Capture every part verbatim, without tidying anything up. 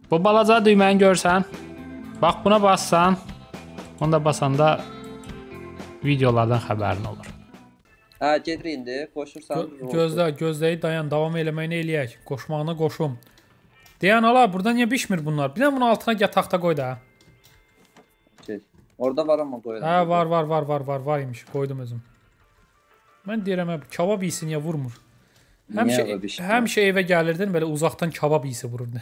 Bu balaca düyməni görsən, bax buna bassan, onda basanda videolardan xəbərin olur. Hə, gedir indi, qoşursan. Gö gözlə, gözləyi dayan, davam eləməyini eləyək. Qoşmağına qoşum. Deyən ala, burada niyə bişmir bunlar? Bir də bunun altına gəl taxta qoy da. Şey, orada var amma qoyuram. Hə, var, var, var, var, var, var imiş. Qoydum özüm. Mən deyirəm, kabab iyisi niyə vurmur? Həmişə, həmişə evə gəlirdin, belə uzaqdan kabab iyisi vururdu.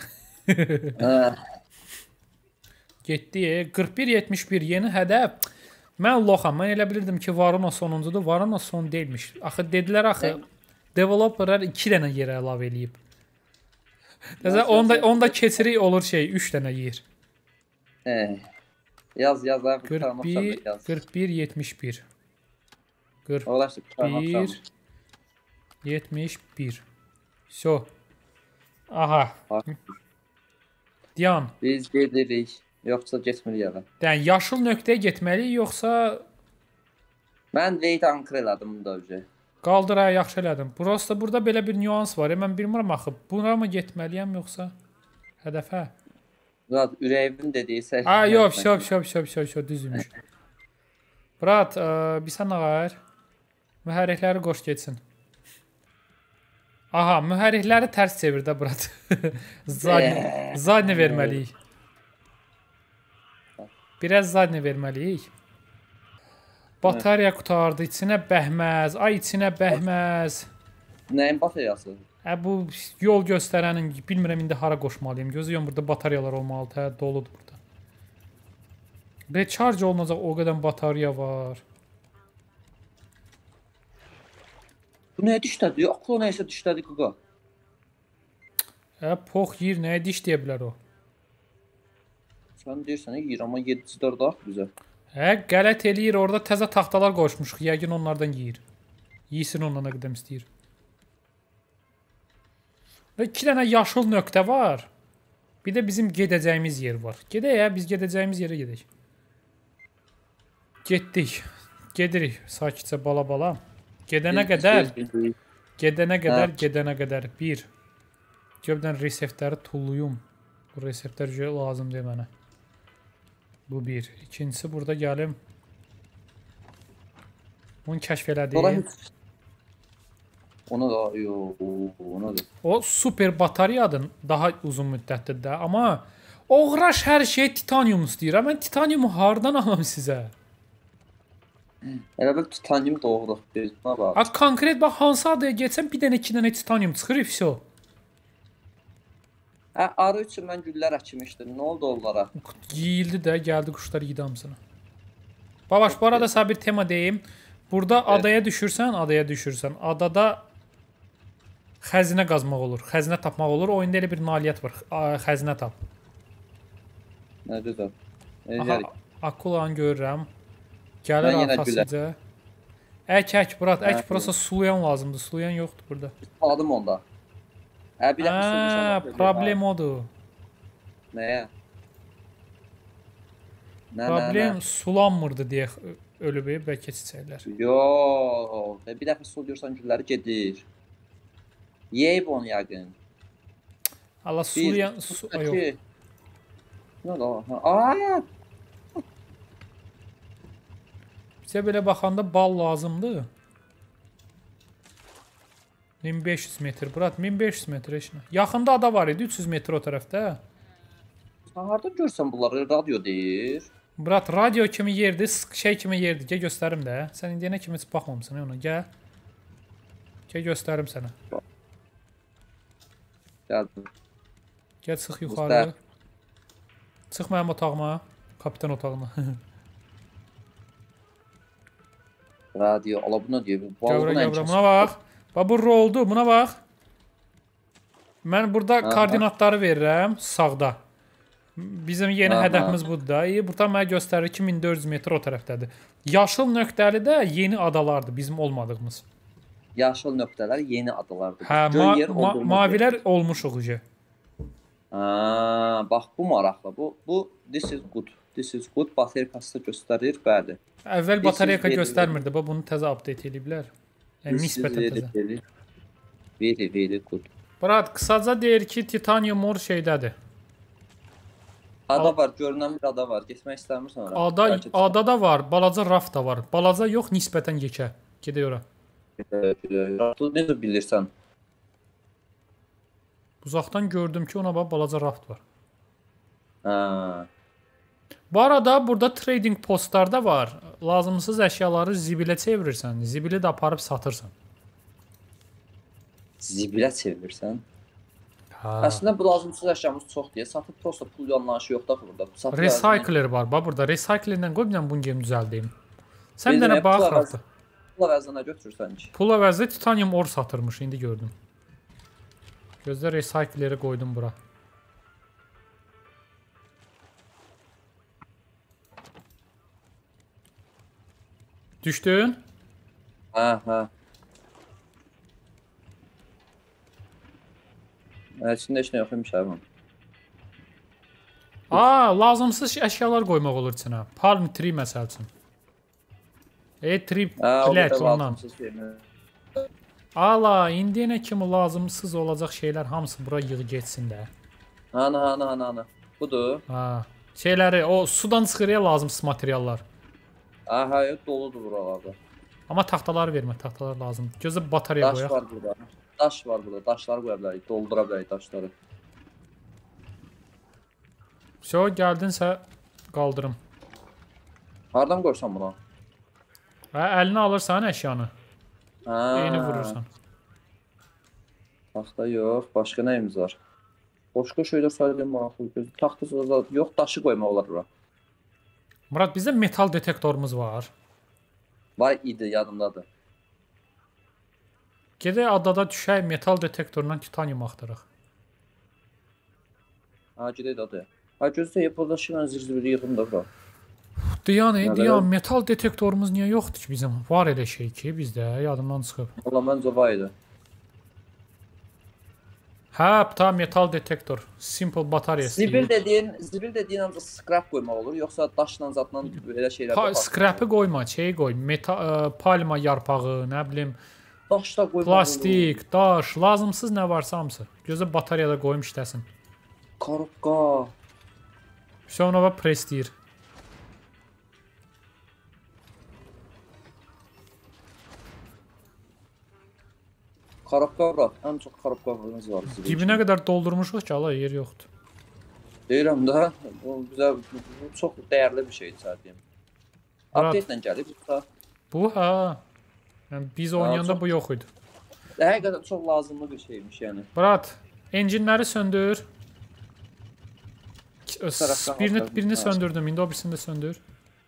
Getdi, qırx bir yetmiş bir yeni hədəf. Mən loxam, mən elə bilirdim ki, Varuna sonuncudur. Varuna son deyilmiş. Axı dedilər axı, developerlər iki dənə yerə əlavə eləyib. Dəzə, onda, onda keçirik olur şey, üç dənə yer. Yaz, yaz. qırx bir yetmiş bir. qırx bir yetmiş bir. So. Aha. Diyan. Biz gedirik. Yoxsa getmirik eve. Yəni, yaşıl nöqtəyə getməliyik, yoxsa... Mən wait anchor elədim da öcə. Qaldır, hə, yaxşı elədim. Burası burada belə bir nüans var. Mən bilmirəm axı, buna mı getməliyəm, yoxsa hədəfə? Murat, ürəyimin dediysə... Ha, yox, şöp, şöp, şöp, şöp, şöp, düzülmüş. Murat, bir sən ağayır. Mühərrikləri qoş geçsin. Aha, mühərrikləri tərs çevir də, Murat. Zadni verməliyik. Biraz zadni verməliyik. Batarya qutardı, içinə bəhməz, ay içinə bəhməz. Nəyin bataryası? Hə, bu yol göstərənin, bilmirəm indi hara qoşmalıyım. Gözləyəm, burada bataryalar olmalıdır, hə, doludur burada. Recharge olunacaq, o qədər batarya var. Bu nəyə dişlədi? Yox, o nəyəsə dişlədi, qıqa. Hə, pox yiyir, nəyə diş deyə bilər o? Sən deyirsən, yiyir, amma yedisi dörd ax bizə. Hə, qələt eləyir, orada təzə taxtalar qoşmuşuq, yəqin onlardan yiyir. Yiyisin ondan nə qədəm istəyir. Və iki dənə yaşıl nöqtə var. Bir də bizim gedəcəyimiz yer var. Gedək ya, biz gedəcəyimiz yerə gedək. Getdik. Gedirik, sakitcə bala-bala. Gedənə qədər, gedənə qədər, gedənə qədər. Bir. Göbdən reseptləri tulluyum. Bu reseptlər lazım deyil mənə. Bu bir. İkincisi burada gəlim. Bunu kəşf elədik. Ona da, yox, ona da. O super batareyadır, daha uzun müddətdir də. Amma oğraş hər şey titanium istəyir. Mən titaniumu hardan alam sizə? Elə bil titanium doğruq. Ha, konkret bax, hansı adaya geçsən bir dənə iki dənə titanium çıxır, ifso. Hə, arı üçün mən güllər əkmişdim. Nə oldu onlara? Yiyildi də, gəldi quşlar yedi hamısını. Babaş, bu arada sənə bir tema deyim. Burada evet. Adaya düşürsən, adaya düşürsən. Adada xəzinə qazmaq olur, xəzinə tapmaq olur. Oyunda elə bir nailiyyət var, xəzinə tap. Nədir də? Aha, akulanı görürəm. Gəlir arxasıca. Ək, ək, Murat, ək, burası sulayan lazımdır. Sulayan yoxdur burada. Aladım onda. Hə, bir dəfə sulmuşam. Problem odur. Nəyə? Problem sulanmırdı deyə ölüb, bəlkə çiçəklər. Yox, bir dəfə suluyorsan gülləri gedir. Yeyib onu yəqin. Allah, sulayan... Yox. Nə da? Aaa! Bizə belə baxanda bal lazımdır. min beş yüz metr, Murat, min beş yüz metr eşinə. Yaxında ada var idi, üç yüz metr o tərəfdə. Sən harada görsən bunları, radyo deyir. Murat, radyo kimi yerdir, şey kimi yerdir. Gəl göstərim də. Sən indiyənə kimi heç baxmamısan ona, gəl. Gəl göstərim sənə. Gəldim. Gəl, çıx yuxarı. Çıx mənim otağıma, kapitan otağına. Radio, ala buna deyir. Gəvrə, gəvrə, buna bax. Bax, bu roldu, buna bax. Mən burada aha. Koordinatları verirəm, sağda. Bizim yeni aha. Hədəfimiz budur da. Burada mənə göstərir iki min dörd yüz metr o tərəfdədir. Yaşıl nöqtəli də yeni adalardır, bizim olmadığımız. Yaşıl nöqtələr yeni adalardır. Hə, ma ma mavilər olmuşuq uca. Haa, bax, bu maraqlı. Bu, bu, this is good. This is good. Batariyası göstərir, bəli. Əvvəl batariyaka göstərmirdi, bunu təzə update eləyiblər. Yəni, nisbətən təzə. Very, very good. Murat, qısaca deyir ki, titanium or şeydədir. Ada var, görünən bir ada var. Getmək istəmirsən ora? Ada, Bəlkə adada var, balaca raft da var. Balaca yox, nisbətən yekə. Gedək ora. Raftu necə bilirsən? Uzaqdan gördüm ki, ona bax balaca raft var. Hə. Bu arada burada trading postlar da var. Lazımsız əşyaları zibilə çevirirsən. Zibili də aparıb satırsan. Zibilə çevirirsən? Ha. Əslində bu lazımsız əşyamız çox deyə satıb prosta pul yanlışı yox da burada. Satıb Recycler var. Bax burada recyclerlə qoy bir dənə bunu gem düzəldeyim. Sən bir Bildim, dənə bax pul rafta. Pul əvəzinə götürürsən ki. Pul əvəzində titanium or satırmış, indi gördüm. Gözdə recycleri qoydum bura. Düşdün? Hə, hə. İçində heç nə yox imiş həmin. Aa, lazımsız əşyalar qoymaq olur içinə. Palm tree məsəl üçün. E tree bilet ondan. Ala, indiyənə kimi lazımsız olacaq şeylər hamısı bura yığ getsin də. Ana, ana, ana, ana. Budur. Ha. Şeyləri, o sudan çıxır ya lazımsız materiallar. Aha, doludur buralarda. Amma taxtaları vermə, taxtalar lazımdır. Gözə batareya Daş qoyaq. var burada. Daş var burada. Daşları qoya bilərik, doldura bilərik daşları. Şo, gəldinsə qaldırım. Hardan qoysan buna? Və əlinə alırsan əşyanı. Hə. Eyni vurursan. Taxta yox, başqa nəyimiz var? Başqa şeylər sayılır maraqlı. Taxta yox, daşı qoymaq olar bura. Murad, bizdə metal detektorumuz var. Var idi, yadımdadır. Gedək adada düşək, metal detektorundan titanium axtaraq. Ha, gedək adaya. Ha, gözlə, burada şeylə zir-zibiri yığım da bura. Diyan, ey, Nə diyan, qədər? metal detektorumuz niyə yoxdur ki bizim? Var elə şey ki bizdə, yadımdan çıxıb. Valla məncə var idi. Hə, ta metal detektor. Simple batareya. Zibil dediyin, zibil dediyin ancaq scrap qoymaq olur, yoxsa daşla zatla belə şeylər Pa var. scrap'ı qoyma, şey qoy. Meta ə, palma yarpağı, nə bilim, Daş da qoymaq plastik, daş, lazımsız nə varsa hamısı. Gözə batareyada qoyum işləsin. Korobka. Sonra bax press deyir. Korobka bura. Ən çox korobkamız var. zibil Dibinə üçün. qədər doldurmuşuq ki, ala yer yoxdur. Deyirəm də, bu bizə bu çox dəyərli bir şeydir səhvim. Murat. Update-lə gəlib. yoxsa- Bu hə. Yəni biz oynayanda çox- bu yox idi. Həqiqətən çox lazımlı bir şeymiş yəni. Murat, enjinləri söndür. taraftan Birini aldım. birini Ha. söndürdüm. İndi o birisini də söndür.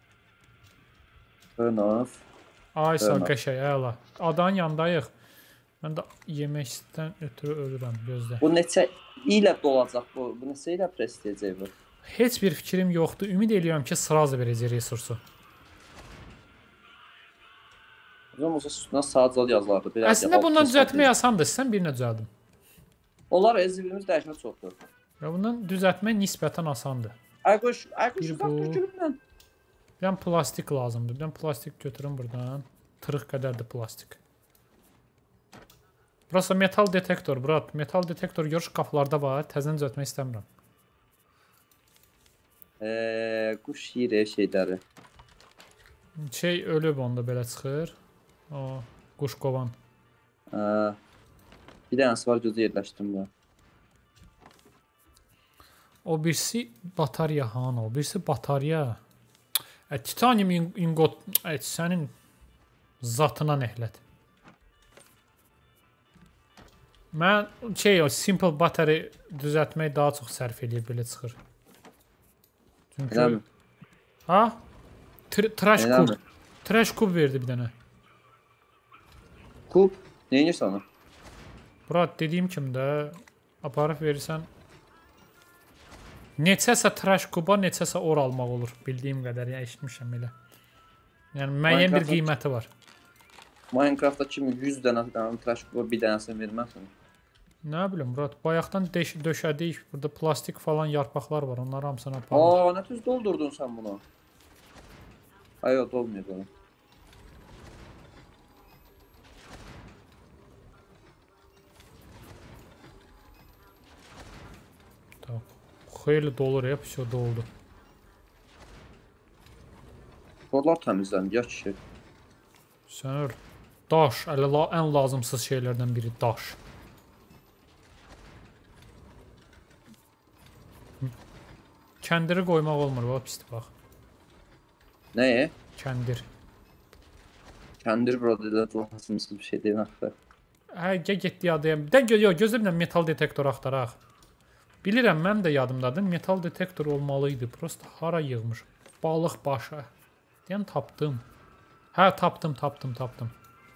Enough. Ay sağ Bəli. qəşəng, əla. Adanın yanındayıq. Mən də yeməkdən ötürü ölürəm, gözlə. Bu neçə ilə dolacaq bu? Bu neçə ilə prestiyəcək bu? Heç bir fikrim yoxdur. Ümid edirəm ki, sıraz verəcək resursu. O zaman olsa üstünə saat yazılardı. Belə Əslində bundan düzəltmək asandır. Sən birinə düzəldim. Onlar ezilimiz dəyişmə çoxdur. Ya bundan düzəltmək nisbətən asandır. Ay qoş, ay qoş Bir uzaq bu. dur gülümdən. Bir dənə plastik lazımdır. Bir dənə plastik götürüm buradan. Tırıq qədərdir plastik. Burası metal detektor, Murat. Metal detektor görüş qapılarda var. Təzən düzəltmək istəmirəm. Eee, quş yeri şeyləri. Şey ölüb onda belə çıxır. O quş qovan. Hə. Bir dənəsi var gözə yerləşdim bu. O birisi batareya han o. Birisi batareya. Ə, titanium in- ingot ə, sənin zatına nəhlət. Mən şey o simple battery düzəltmək daha çox sərf eləyir belə çıxır. Çünki Eləmi? ha? Tr trash Eləmi? kub. Trash kub verdi bir dənə. Kub, neyinirsən onu? Murat dediyim kimi də aparıb verirsən. Neçəsə trash kuba, neçəsə or almaq olur. Bildiyim qədər, ya eşitmişəm elə. Yəni müəyyən bir Minecraft- qiyməti var. Minecraftda kimi yüz dənə dənə trash kuba bir dənəsini verməsin. Nə bilim Murat, bayaqdan deş- döşədik. Burada plastik falan yarpaqlar var. Onları hamısını apardım. Aa, nə tez doldurdun sən bunu? Ay, yox, dolmuyor belə. Tak. Xeyli dolur ya, pis doldu. Oralar təmizləndi ya kişi. Sönür. Daş, elə la ən lazımsız şeylərdən biri daş. Kəndiri qoymaq olmur, bax pisdir bax. Nəyə? Kəndir. Kəndir burada da lazımsız bir şey deyil axı. Hə, gəl getdi adaya. Bir də gö yox, gözləmirəm metal detektor axtaraq. Bilirəm, mən də yadımdadır. Metal detektor olmalı idi. Prosta hara yığmış? Balıq başı. Deyən tapdım. Hə, tapdım, tapdım, tapdım.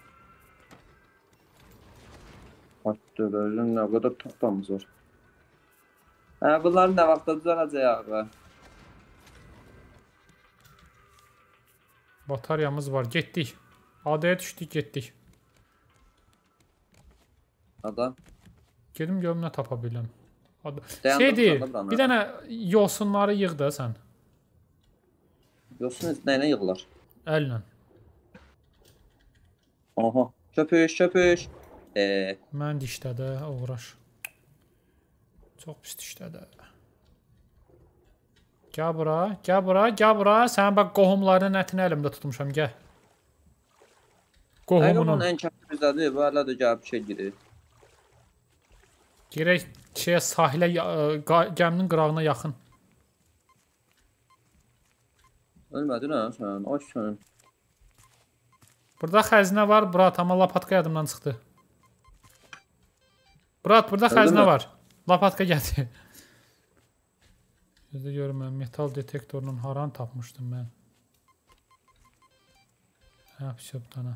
Aktörlərin nə qədər tapdamız var. Hə, bunların nə vaxtda düzələcək abi? Bataryamız var. Getdik. Adaya düşdük, getdik. Ada. Gedim görüm nə tapa biləm. Dayandım, Şey deyil, dayandım, bir dənə yosunları yığ da sən. Yosun nəyinə yığılar? Əllə. Aha. Köpüş, köpüş. Eee. Mən dişlədə uğraş. Çox pis dişlədə. Gəl bura, gəl bura, gəl bura. Sən bax qohumların ətini əlimdə tutmuşam, gəl. Qohumunun. Ayqamın ən kəmli bizdədir, bu hələ də gəlib şey girir. Girək şeyə, sahilə, gəminin qırağına yaxın. Ölmədin hə sən, ay sən. Burada xəzinə var, Brat, amma lapatka yadımdan çıxdı. Brat, burada xəzinə var. Lapatka gəldi. Gözdə görüm, mən metal detektorunun haranı tapmışdım mən. Hə, pişəbdana.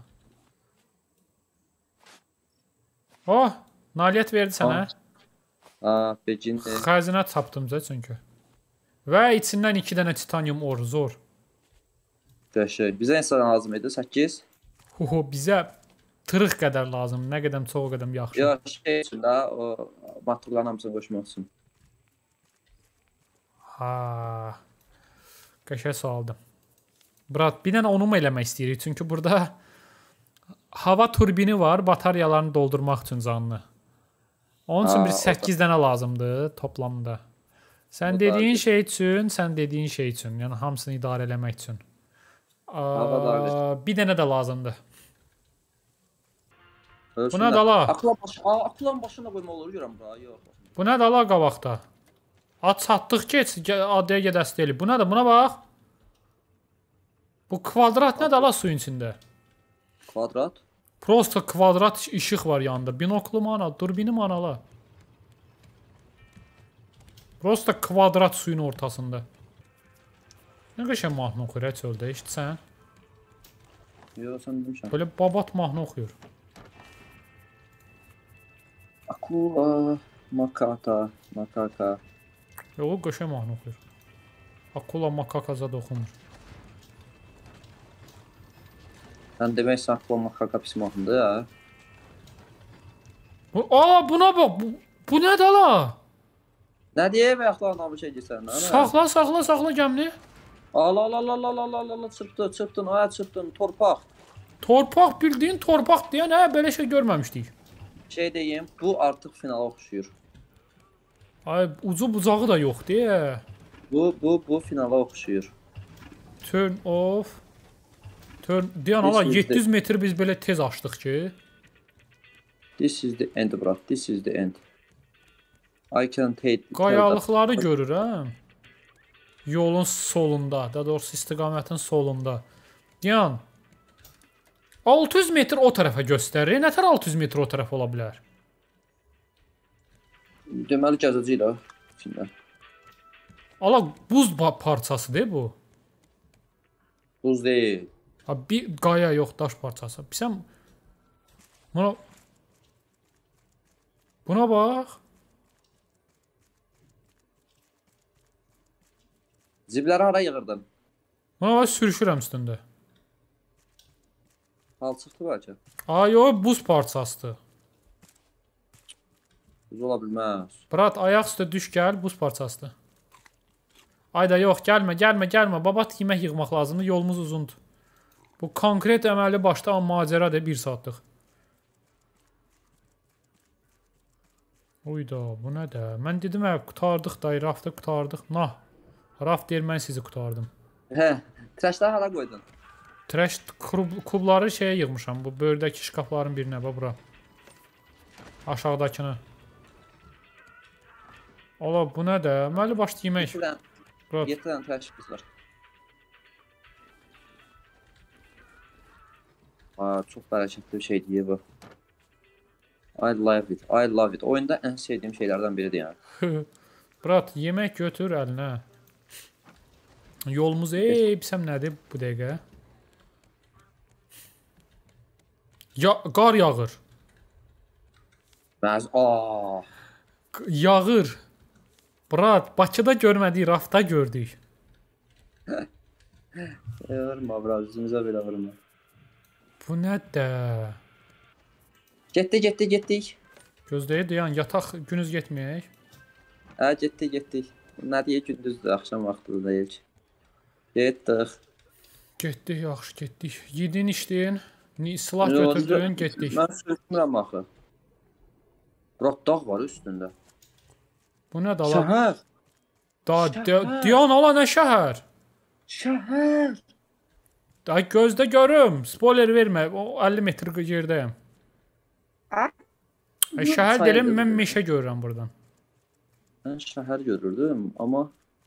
Oh, nailiyyət verdi sənə. Aa, becin. Xəzinə tapdım zə çünki. Və içindən iki dənə titanium or, zor. Qəşəng. Bizə insan lazım idi, səkkiz. Huhu, bizə tırıq qədər lazım. Nə qədəm çox, o qədəm yaxşı. Ya, şey üçün də, o matrıqların hamısını qoşmaq üçün. Ha. Qəşəng sualdır. Brat, bir dənə onu mu eləmək istəyirik? Çünki burada hava turbini var, bataryalarını doldurmaq üçün canlı. Onun üçün bir səkkiz dənə lazımdır toplamda. Sən dediyin şey üçün, sən dediyin şey üçün, yəni hamısını idarə eləmək üçün. Aa, bir dənə də lazımdır. Bu nə dala? Akılan başına qoyma olur, görəm bura, yox. Bu nə dala qabaqda? At çatdıq ki, adaya gedəsi deyil. Bu nədir? Buna bax. Bu kvadrat nə dala suyun içində? Kvadrat? Prosta kvadrat işıq var yanında. Binoklu mana, durbini manala. Prosta kvadrat suyun ortasında. Nə qəşəng mahnı oxuyur, heç öldə, işitsən? Yox, sən demişəm. Böyle babat mahnı oxuyur. Akula, makata, makaka. Yox, qəşəng mahnı oxuyur. Akula, makaka zad oxumur. Sən demək sən akula, makaka pis mahnıdır, hə? Aa, buna bax, bu, bu nə dala? Nə deyək və yaxlar namı şey girsən? Saxla, saxla, saxla gəmini. Al, al, al, al, al, al, al, al, çırpdın, çırpdın, aya çırpdın, torpaq. Torpaq, bildiyin torpaq deyən, hə, belə şey görməmişdik. Şey deyim, bu artıq finala oxşuyur. Ay, ucu bucağı da yox, deyə. Bu, bu, bu finala oxşuyur. Turn off. Turn, deyən, ala, yeddi yüz metr biz belə tez açdıq ki. This is the end, bro. This is the end. I can't hate. Qayalıqları görürəm. Yolun solunda, daha doğrusu istiqamətin solunda. Deyən, altı yüz metr o tərəfə göstərir. Nətər altı yüz metr o tərəf ola bilər? Deməli gəzəcəyik də içində. Ala, buz parçasıdır bu. Buz deyil. Ha, bir qaya yox, daş parçası. Sən buna Buna bax. Zibləri hara yığırdın? Buna bax, sürüşürəm üstündə. Palçıqdır bəlkə. Ay, yox, buz parçasıdır. Buz ola bilməz. Brat, ayaq üstə düş gəl, buz parçasıdır. Ayda yox, gəlmə, gəlmə, gəlmə. Babat yemək yığmaq lazımdır, yolumuz uzundur. Bu konkret əməli başda, amma macəradır, bir saatlıq. Uyda, bu nədir? Mən dedim, hə, qutardıq da, raftı qutardıq. Nah, raft deyir, mən sizi qutardım. Hə, trashları hara qoydun? Trash kubları şeyə yığmışam, bu böyrdəki şkafların birinə, bax bura. Aşağıdakını. Ola, bu nədir? Məli başda yemək. yeddi dənə trash biz var. Aa, çox bərəkətli bir şey deyir bu. I love it, I love it. Oyunda ən sevdiyim şeylərdən biridir yəni. Brat, yemək götür əlinə. Yolumuz, ey, bilsəm nədir bu dəqiqə? Ya, qar yağır. Bəz, aaa. Yağır. Brat, Bakıda görmədik, rafta gördük. Vurma, bra, üzümüzə belə vurma. Bu nədir? Getdik, getdik, getdik. Gözləyir, dayan, yataq günüz getməyək. Hə, getdik, getdik. Nə deyək, gündüzdür, axşam vaxtıdır deyək. Getdik. Getdik, yaxşı, getdik. Yedin, içdin, silah götürdün, getdik. Mən sürtmürəm axı. Brat, dağ var üstündə. Bu nədir, ala? Şəhər. Da, dayan, ala, nə şəhər? Şəhər. Da, gözdə görüm, spoiler vermə, o əlli metr yerdəyəm. Ay, şəhər deyiləm, mən meşə görürəm buradan. Mən şəhər görürdüm, amma...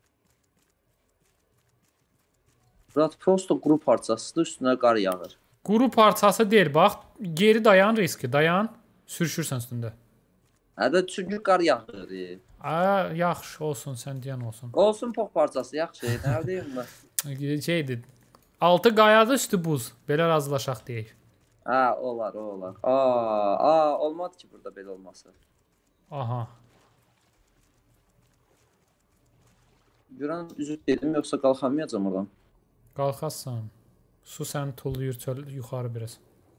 Brat, prosto quru parçasıdır, üstünə qar yağır. Quru parçası deyil, bax, geri dayan riski, dayan, sürüşürsən üstündə. Hə də, çünki qar yağır. Aa, yaxşı, olsun, sən deyən olsun. Olsun, pox parçası, yaxşı, nərdəyim mən? Şeydir, altı qayadır, üstü buz, belə razılaşaq deyək. Hə, olar, o olar. Aa, aa, olmadı ki burada belə olması. Aha. Görən üzüb dedim, yoxsa qalxamayacam oradan. Qalxasın. Su səni tulluyur çöl yuxarı biraz.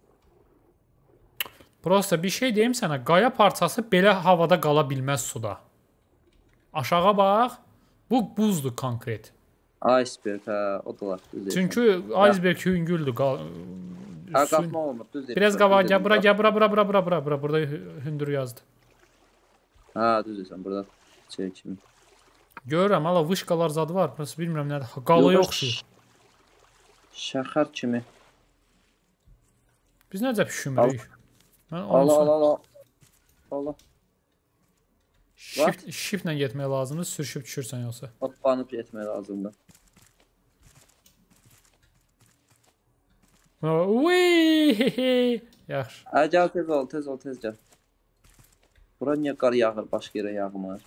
Prosta bir şey deyim sənə, qaya parçası belə havada qala bilməz suda. Aşağı bax, bu buzdur konkret. Iceberg, hə, o da var. Çünki iceberg hüngüldür. Hə, qalxma olmur, düz deyirsən. Biraz qabağa, gəl, bura, gəl, bura, bura, bura, bura, bura, bura, burada hündür yazdı. Hə, düz deyirsən, burada şey kimi. Görürəm, hala, vışqalar zadı var, burası bilmirəm nədir, qala yoxdur. Şəxər kimi. Biz necə pişümürük? Allah, Allah, Allah. Allah. Shift, shiftlə getmək lazımdır, sürüşüb düşürsən yoxsa. Hoppanıb getmək lazımdır. Uiiii. Yaxşı. Hə, gəl, tez ol, tez ol, tez gəl. Bura niyə qar yağır, başqa yerə yağmır?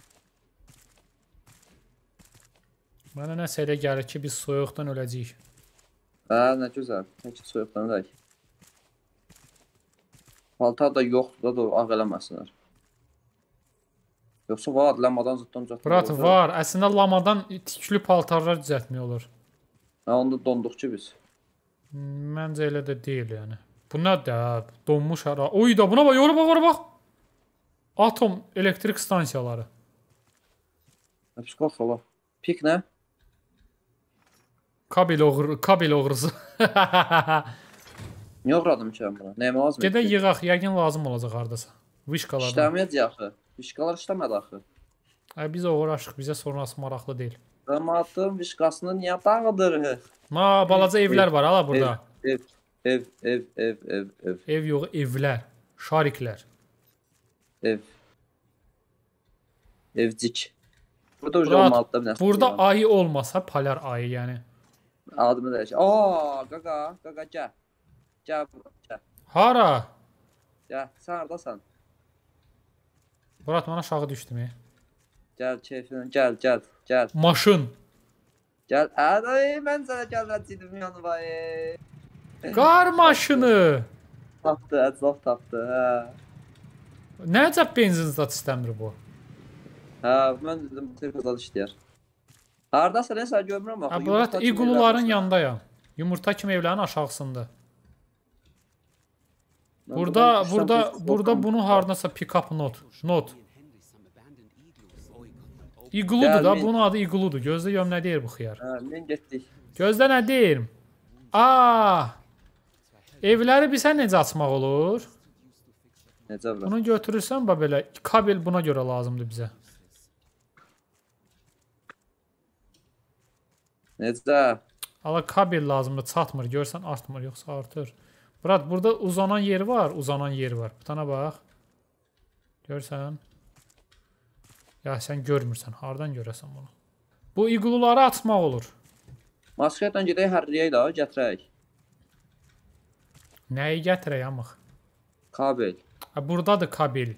Mənə nəsə elə gəlir ki, biz soyuqdan öləcəyik. Hə, nə gözəl. Tək soyuqdan ölək. Paltar da yoxdur da, doğru, ağ eləməsinlər. Yoxsa var, lamadan zıtdan düzəltmək olur. Brat, var. Əslində lamadan tüklü paltarlar düzəltmək olur. Hə, onda donduq ki biz. Məncə elə də deyil, yəni. Bu nədir? Donmuş ara. Oy da, buna bax, yoru bax, yoru bax. Atom elektrik stansiyaları. Psixox ola. Pik nə? Kabel oğru, kabel oğrusu. Niyə oğradım ki mən buna? Nəyimə lazım? Gedək yığaq, yəqin lazım olacaq hardasa. Vışqalardan. İşləməyəcək axı. Vışqalar işləmədi axı. Ay, biz uğraşıq, bizə sonrası maraqlı deyil. Damatın vışqasını niyə dağıdırıq? Ma, balaca evlər var, hala burada. Ev, ev, ev, ev, ev, ev. Ev yox, evlər, şariklər. Ev. Evcik. Burada uca olmalıdır bir nəsə. Burada ayı olmasa, polar ayı, yəni. Adımı dəyişək. Ooo, qaqa, qaqa, gəl. Gəl, gəl. Hara? Gəl, sən haradasan? Murat, mən aşağı düşdüm. Gəl, keyfinə, gəl, gəl, gəl. Maşın. Gəl, əday, mən sənə gəlməcəydim yanıma. Qar maşını. Tapdı, əclaf tapdı, hə. Nə əcəb benzin zat istəmir bu? Hə, mən dedim, motor qazal işləyər. Haradasa nəsə görmürəm axı. Murat, iquluların yanındayam. Yumurta kimi evlərin aşağısında. Burada, burada, burada bunu haradasa pick up not. Not. İqludur da, bunun adı İqludur. Gözlə görüm nə deyir bu xiyar. Hə, mən getdik. Gözlə nə deyir? Aa! Evləri bizə necə açmaq olur? Necə bura? Bunu götürürsən bax belə. Kabel buna görə lazımdır bizə. Necə? Ala kabel lazımdır, çatmır. Görsən artmır, yoxsa artır. Murat, burada uzanan yeri var, uzanan yeri var. Bir tane bax. Görsən? Ya sən görmürsən, hardan görəsən bunu? Bu iqluları açmaq olur. Masketlə gedək hərriyək də, gətirək. Nəyi gətirək amıq? Kabel. Ha, buradadır kabel.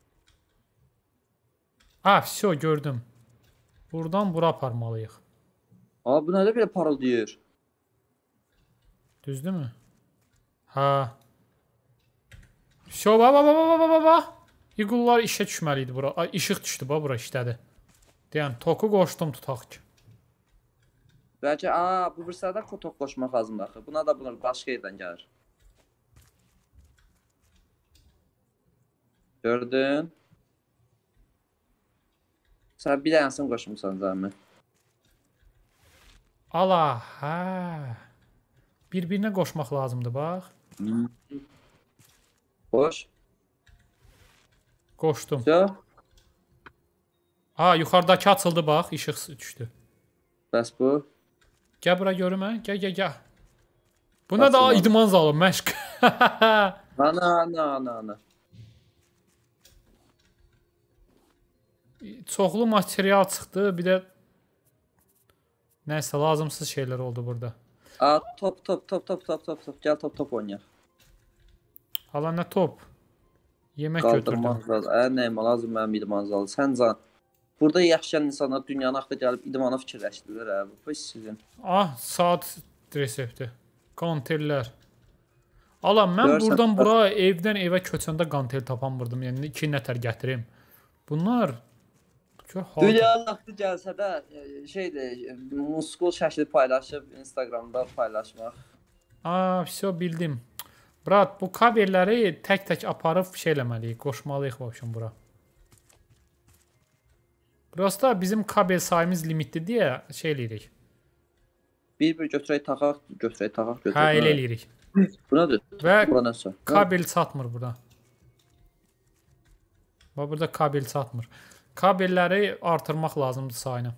Ha, все, gördüm. Buradan bura aparmalıyıq. Aa, bu nədə belə parıldayır? Düzdür mü? Ha. Все, bax, bax, bax, bax, bax, bax. İqullar işə düşməli idi bura. Ay, işıq düşdü, bax, bura işlədi. Deyən, toku qoşdum tutaq ki. Bəlkə, aa, bu bir sırada tok qoşmaq lazımdır axı. Buna da bunlar başqa yerdən gəlir. Gördün? Sən bir dənəsini qoşmuşsan zəmi. Ala, hə. Bir-birinə qoşmaq lazımdır, bax. Qoş. Qoşdum. Sə? Ha, yuxarıdakı açıldı, bax, işıq düşdü. Bəs bu? Gəl bura görüm, hə? Gəl, gəl, gəl. Bu nə daha idman zalı, məşq. Ana, ana, ana, ana. Çoxlu material çıxdı, bir də nəsə lazımsız şeylər oldu burada. Aa, top, top, top, top, top, top, top. Gəl top, top oynayaq. Hala nə top? Yemək Qaldırmaq götürdüm. lazım. Ə, nəyim lazım mənim idman zalı. Sən can. Burada yaşayan insanlar dünyanın axı gəlib idmana fikirləşdirirlər, hə. Bu sizin. Ah, saat resepti. Qantellər. Ala, mən Görsən, buradan bax. bura evdən evə köçəndə qantel tapamırdım. Yəni iki nətər gətirim. Bunlar gör hal. Dünyanın axı gəlsə də e, şeydir, muskul şəkli paylaşıb Instagramda paylaşmaq. Aa, все bildim. Brat, bu kabelləri tək-tək aparıb şey eləməliyik, qoşmalıyıq vəbşən bura. Prosta bizim kabel sayımız limitli deyə şey eləyirik. Bir-bir götürək, taxaq, götürək, taxaq, götürək. Hə, elə eləyirik. Bu nədir? Və Bura nəsə? kabel çatmır burada. Bax, burada kabel çatmır. Kabelləri artırmaq lazımdır sayını.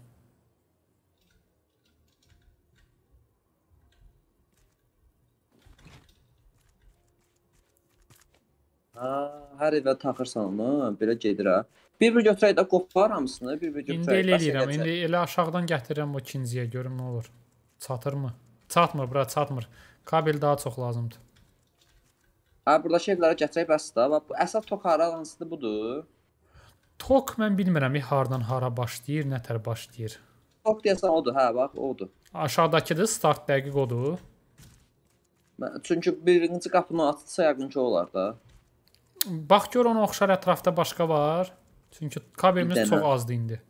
Ha, hər evə taxırsan onu, belə gedir ha. Bir-bir götürək də qopar hamısını, bir-bir götürək. İndi elə bəs eləyirəm. eləcək. İndi elə aşağıdan gətirirəm o ikinciyə, görüm nə olur. Çatırmı? Çatmır, bura çatmır. Kabel daha çox lazımdır. Ha, burada şeyləri gətirək bəs də. Bax, bu əsas tok hara hansıdır budur? Tok mən bilmirəm, hardan hara başlayır, nətər başlayır. Tok deyəsən odur, hə, bax, odur. Aşağıdakıdır, start dəqiq odur. Mən- Çünki birinci qapını açılsa yəqin ki olar da. Bax gör ona oxşar ətrafda başqa var. Çünki kabelimiz Bir dənə. çox azdır indi.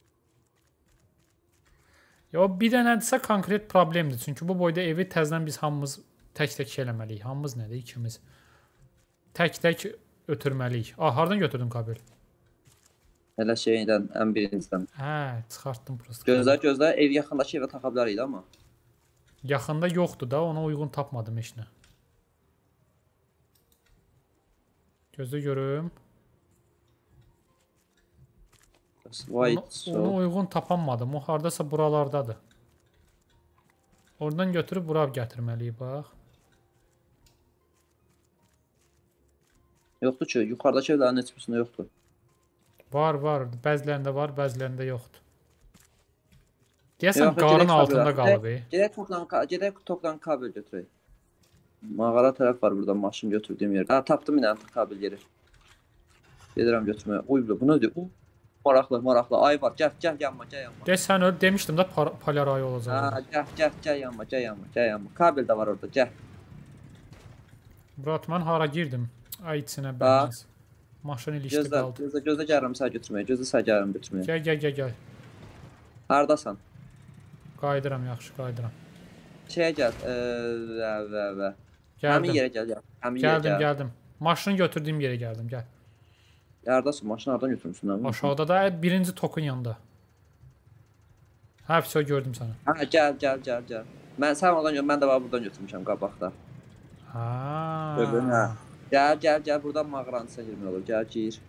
Ya bir dənədirsə konkret problemdir. Çünki bu boyda evi təzədən biz hamımız tək-tək şey eləməliyik. Hamımız nədir? İkimiz. Tək-tək ötürməliyik. Ah, hardan götürdün kabel? Elə şeydən, ən birincidən. Hə, çıxartdım prosta. Gözlə, gözlə, ev yaxındakı evə taxa bilərik amma. Yaxında yoxdur da, ona uyğun tapmadım heç nə. Gözlə görüm. White, Onu, so. onu uyğun tapanmadım. O hardasa buralardadır. Oradan götürüb bura gətirməliyik, bax. Yoxdur ki, yuxarıdakı evlərin heç birisində yoxdur. Var, var. Bəzilərində var, bəzilərində yoxdur. Deyəsən Yox, qarın gedək altında kabelə. qalıb. ey. Gedək tokdan, gedək tokdan kabel götürək. Mağara tərəf var burada maşın götürdüyüm yer. Ha, tapdım bir dənə kabel yeri. Gedirəm götürməyə. Uy, bu nədir? U, maraqlı, maraqlı. Ay var. Gəl, gəl yanma, gəl yanma. De sən öl demişdim də par polar ayı olacaq. Ha, gəl, gəl, gəl yanma, gəl yanma, gəl yanma. Kabel də var orada, gəl. Murat, mən hara girdim? Ay içinə Ha. bənziz. Maşın ilişdi Gözlə, qaldı. gözlə, gözlə gəlirəm səni götürməyə. Gözlə sən gəlirəm götürməyə. Gəl, gəl, gəl, gəl. Hardasan? Qayıdıram, yaxşı qayıdıram. Şeyə gəl. Və, və, və. Həmin Gəldim. yerə gəl, gəl. Həmin yerə Gəldim, gəl. gəldim. Maşını götürdüyüm yerə gəldim, gəl. Hardasan? Maşını hardan götürmüsün lan? Aşağıda da birinci tokun yanında. Hə, все gördüm səni. Ha, gəl, gəl, gəl, gəl. Mən sən oradan gör, mən də var buradan götürmüşəm qabaqda. Ha. Gördün, hə. Gəl, gəl, gəl. Buradan mağaranın içine girmək olur. Gəl, gir.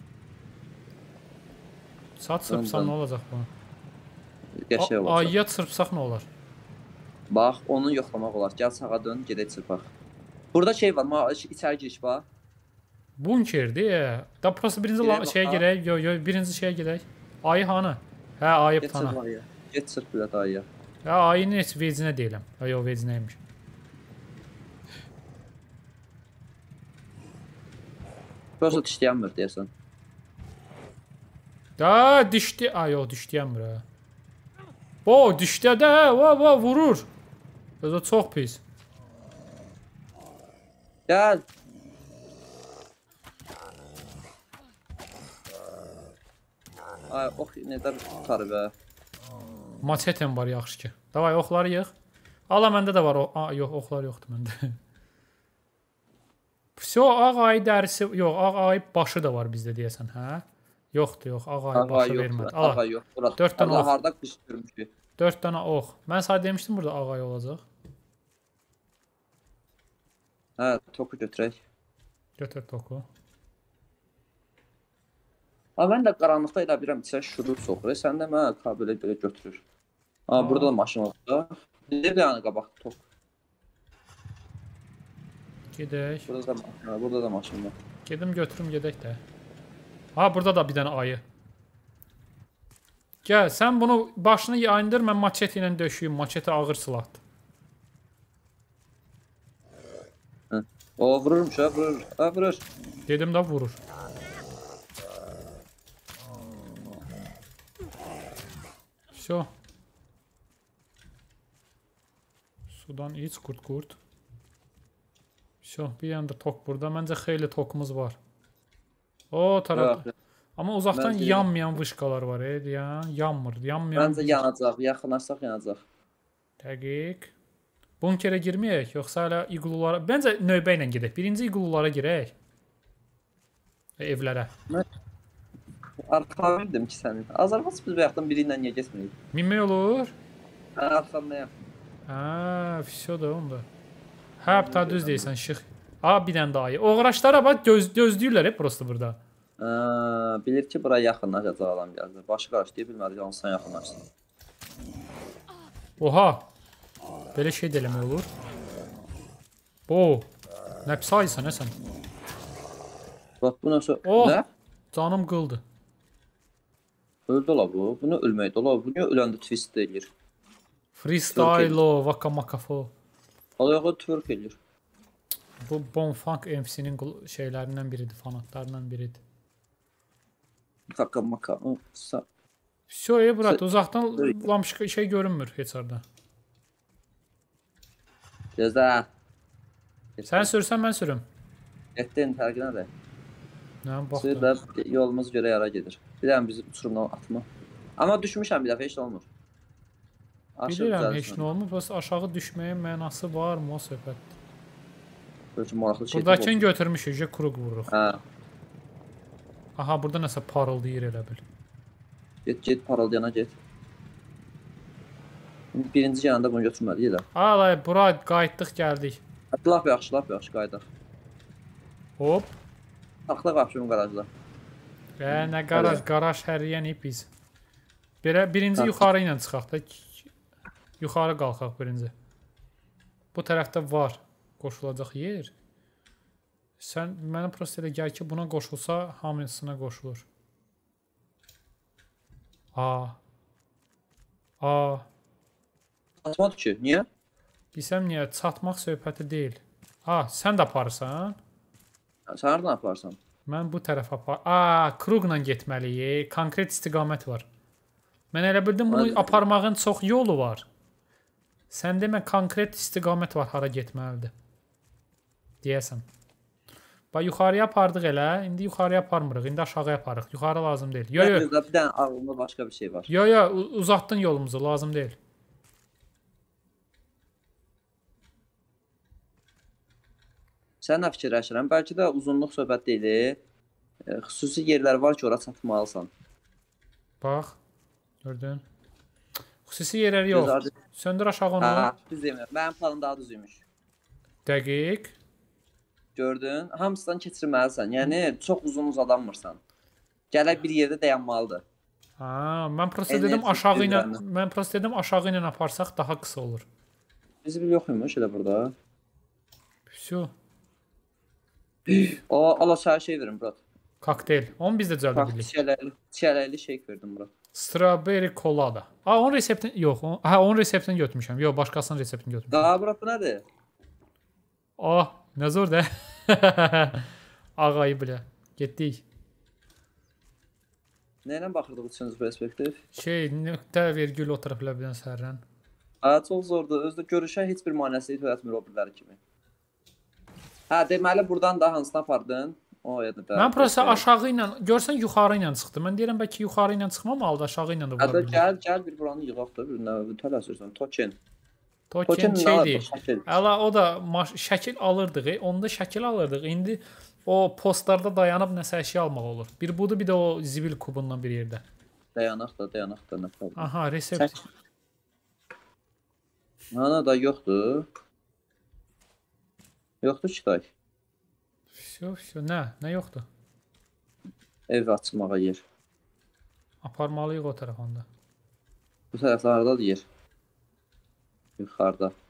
Saat çırpsam Dön, nə olacaq bu? Qəşəng A- olacaq. Ayıya çırpsaq nə olar? Bax, onu yoxlamaq olar. Gəl sağa dön, gedək çırpaq. Burada şey var, ma içəri giriş var. Bunkerdir. Da prosta birinci Girək la- bax, şeyə ha. girək. Yo, yo, birinci şeyə gedək. Ayı hanı? Hə, ayı Get tana. çırp ayıya. Get çırp bir ayıya. Hə, ayının heç vecinə deyiləm. Ha, yo, vecinəymiş. Prosta dişləyənmir deyəsən. Da dişdi. Ay, yo, dişləyəmir ha. O, dişlədə, va, va, vurur. Özü çox pis. Gəl. Ay, ox nədən tutar be. Maçetem var yaxşı ki. Davay oxları yığ. Ala məndə də var o. A, yox, oxlar yoxdur məndə. Vso, ağ ayı dərisi, yox, ağ ayı başı da var bizdə deyəsən, hə? Yoxdur, yox, ağ ayı başı vermədi. Ala. Ağa yox. Bura. Dörd dənə Allah ox. harda qışqırmış. dörd dənə ox. Mən sənə demişdim burada ağ ayı olacaq. Hə, topu götürək. Götür toku. Ha, mən də qaranlıqda elə bilirəm içə şurur soxur. Sən də mənə kabelə belə götürür. Ha, burada da maşın var da. Nə bir yana qabaq tok. Gedək. Burada da maşın var, burada da maşın var. Gedim götürüm gedək də. Ha, burada da bir dənə ayı. Gəl, sən bunu başını yayındır, mən maçeti ilə döşüyüm. Maçeti ağır silahdır. Hə. O vururmuş ha, vurur. Ha, vurur. Dedim də vurur. Все. Sudan iç kurt kurt. Все, bir yanda tok burada. Məncə xeyli tokumuz var. O taraf. Yox, Amma uzaqdan Məncə- yanmayan vışqalar var, e, ya. Yanmır, yanmayan. Məncə yanacaq, yaxınlaşsaq yanacaq. Dəqiq. Bunkerə girməyək, yoxsa hələ iqlulara... Bəncə növbə ilə gedək. Birinci iqlulara girək. E, evlərə. Arxamıydım ki sənin. Azərbaycan biz bayaqdan biri ilə niyə getmirik? Minmək olur. Hə, arxamdayım. Hə, все da onda. Hə, ta düz deyirsən, şıx. A, bir dənə daha ayı. Oğraşlara bax, göz, gözləyirlər hep prosta burada. Hə, bilir ki, bura yaxınlaşacaq adam gəldi. Başı qarışdıya bilmədi, yansıdan yaxınlaşsın. Oha. Belə şey də eləmək olur. O. Nə pis ayısan, nə sən? Bax, bu nəsə... Oh. Nə? Canım qıldı. Öldü ola bu. Bunu ölmək də ola. Bu niyə öləndə twist eləyir? Freestyle o, vaka makafo. Alayağı twerk eləyir. Bu Bonfunk M C'nin şeylərindən biridir, fanatlarından biridir. Kaka maka. O, sa... Все, e, brat, uzaqdan lamşıqa şey görünmür heç orada. Gözlə. Sən sürsən, mən sürüm. Etdin, fərqinə də. Nə, bax. Sür də yolumuz görə yara gedir. Bir dənə bizi uçurumdan atma. Amma düşmüşəm bir dəfə, heç nə olmur. Aşağı Bilirəm, düzəlsin. heç nə olmur. Bəs aşağı düşməyin mənası varmı o söhbət? Böyle maraqlı şey. Buradakını götürmüşük, je kruq vururuq. Hə. Aha, burada nəsə parıldayır elə bil. Get, get, parıldayana get. Birinci yanında bunu götürməliyik də. Alay, bura qayıtdıq, gəldik. Lap yaxşı, lap yaxşı qaydaq. Hop. Taxta qapşım qarajda. Və nə qaraj, qaraj həriyənib biz. Belə birinci yuxarı ilə çıxaq da. Yuxarı qalxaq birinci. Bu tərəfdə var qoşulacaq yer. Sən mənə prosta elə gəl ki, buna qoşulsa hamısına qoşulur. A. A. Atmadı ki, niyə? Bilsəm niyə çatmaq söhbəti deyil. A, sən də aparırsan? Sən hardan aparsan? Mən bu tərəfə apar. A, kruqla getməliyik. Konkret istiqamət var. Mən elə bildim bunu aparmağın çox yolu var. Sən demə konkret istiqamət var hara getməlidir. Deyəsən. Bax yuxarıya apardıq elə. İndi yuxarıya aparmırıq. İndi aşağıya aparırıq. Yuxarı lazım deyil. Yo yo. Bir dənə ağlımda başqa bir şey var. Yo yo, uzatdın yolumuzu, lazım deyil. Sən nə fikirləşirəm? Bəlkə də uzunluq söhbət deyil. E, xüsusi yerlər var ki, ora çatmalısan. Bax. Gördün? Xüsusi yerləri yox. Söndür aşağı onu. Hə, düz demirəm. Mənim planım daha düzüymüş. Dəqiq. Gördün? Hamısından keçirməlisən. Yəni çox uzun uzadamırsan. Gələk bir yerdə dayanmalıdır. Ha, mən prosta Enerji dedim aşağı ilə düzəlmə. mən prosta dedim aşağı ilə aparsaq daha qısa olur. Bizi bir yox imiş elə burada. Всё. O, ala sənə şey verim, Murat. Kokteyl. Onu biz də düzəldə Bax, bilərik. çiyələkli, çiyələkli shake verdim, Murat. Strawberry colada. Ha, onun reseptini yox. On, ha, onun reseptini götürmüşəm. Yox, başqasının reseptini götürmüşəm. Daha Murat bu nədir? Ah, nə zor da. Ağayı bilə. Getdik. Nə ilə baxırdıq üçüncü perspektiv? Şey, nöqtə vergül o tərəflərdən sərrən. Ha, çox zordur. Özdə görüşə heç bir manəsilik törətmir o birləri kimi. Hə, deməli buradan da hansını apardın? O ya da da. Mən prosta aşağı ilə, görsən yuxarı ilə çıxdı. Mən deyirəm bəlkə yuxarı ilə çıxmamalı da aşağı ilə də vura Hətta bilir. gəl, gəl bir buranı yığaq da bir nə tələsirsən. Token. Token nə şeydir. var? Şəkil. Əla o da maş- şəkil alırdıq, e, onda şəkil alırdıq. İndi o postlarda dayanıb nəsə əşya almaq olur. Bir budur, bir də o zibil kubundan bir yerdə. Dayanaq da, dayanaq da nə problem. Aha, resept. Sən- Ana da yoxdur. Yoxdur Kitay. Всё, всё. Nə? Nə yoxdur? Ev açmağa yer. Aparmalıyıq o tərəf onda. Bu tərəflərdə yer. Yuxarıda.